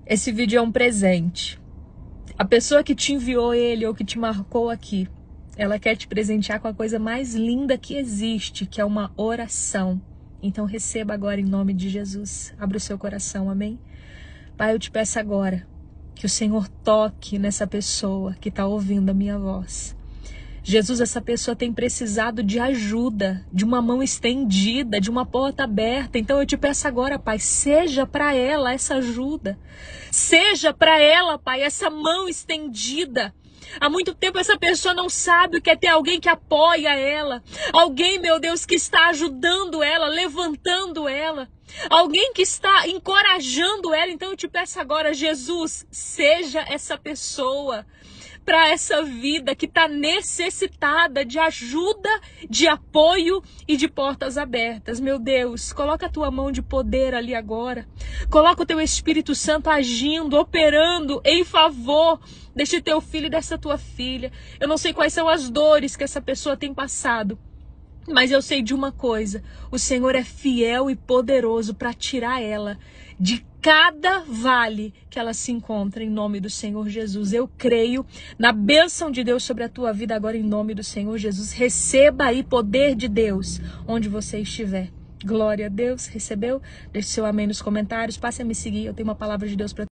Esse vídeo é um presente. A pessoa que te enviou ele ou que te marcou aqui, ela quer te presentear com a coisa mais linda que existe, que é uma oração. Então receba agora em nome de Jesus. Abra o seu coração, amém? Pai, eu te peço agora que o Senhor toque nessa pessoa que está ouvindo a minha voz. Jesus, essa pessoa tem precisado de ajuda, de uma mão estendida, de uma porta aberta. Então eu te peço agora, Pai, seja para ela essa ajuda. Seja para ela, Pai, essa mão estendida. Há muito tempo essa pessoa não sabe o que é ter alguém que apoia ela. Alguém, meu Deus, que está ajudando ela, levantando ela. Alguém que está encorajando ela. Então eu te peço agora, Jesus, seja essa pessoa para essa vida que está necessitada de ajuda, de apoio e de portas abertas. Meu Deus, coloca a tua mão de poder ali agora. Coloca o teu Espírito Santo agindo, operando em favor deste teu filho e dessa tua filha. Eu não sei quais são as dores que essa pessoa tem passado, mas eu sei de uma coisa: o Senhor é fiel e poderoso para tirar ela de cada vale que ela se encontra, em nome do Senhor Jesus. Eu creio na bênção de Deus sobre a tua vida agora, em nome do Senhor Jesus. Receba aí poder de Deus onde você estiver. Glória a Deus. Recebeu? Deixe seu amém nos comentários. Passe a me seguir. Eu tenho uma palavra de Deus para